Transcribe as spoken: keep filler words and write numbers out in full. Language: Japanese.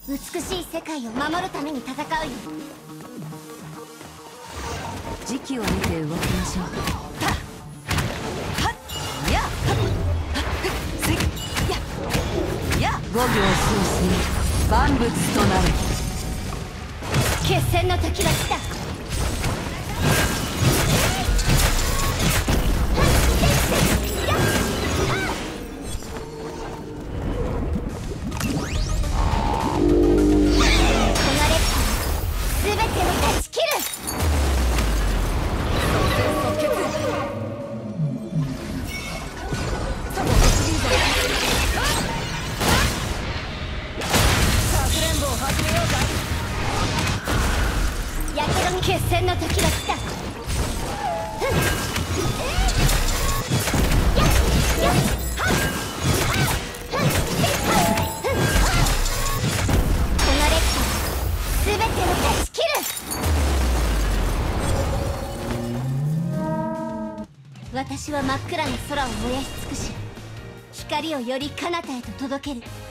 美しい世界を守るために戦うよ。 時期を見て動きましょう。五行創生、万物となる。 決戦の時が来た。全てを断ち切る。やけどに決戦の時が来た。全てを断ち切る。私は真っ暗な空を燃やし尽くし、光をより彼方へと届ける。